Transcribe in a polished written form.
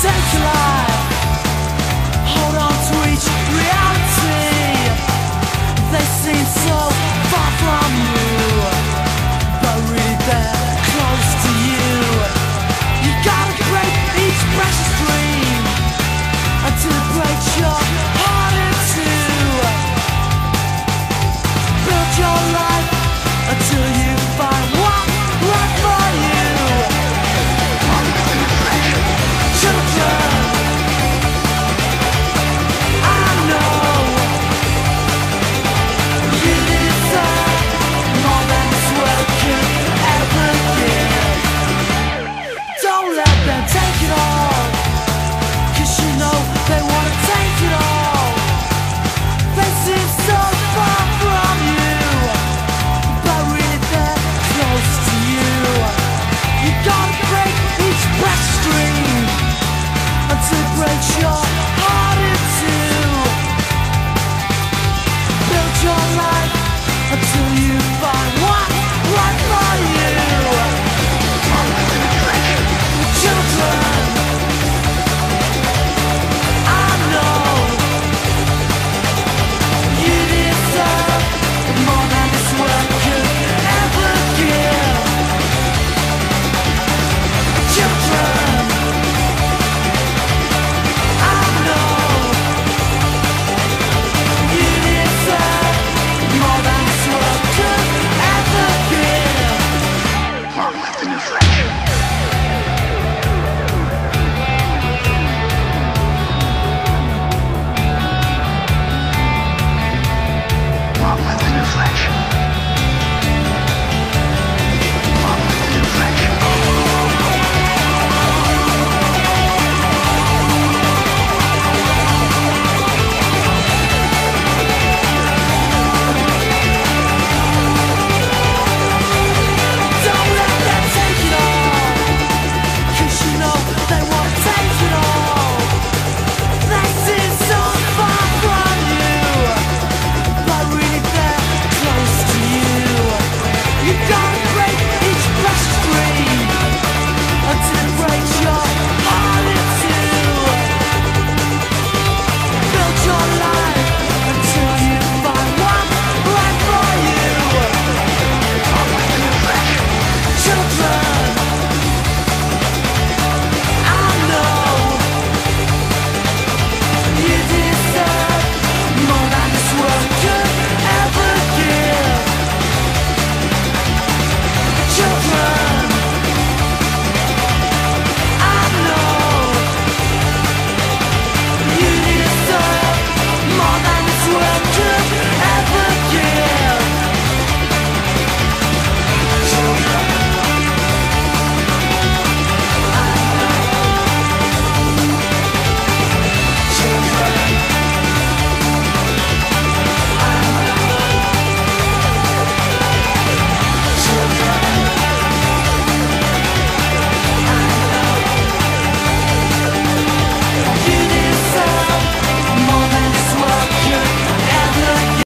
take your life. Hold on to each reality. They seem so far from you, but really they're close to you. You gotta break each precious dream until it breaks your heart in two. Build your life until you find what's right for you. Children, I know you deserve more than this world could ever give. Don't let them take it all, 'cause you know they wanna take it all. They seem so far from you, but really they're close to you. You gotta break each precious dream until it breaks your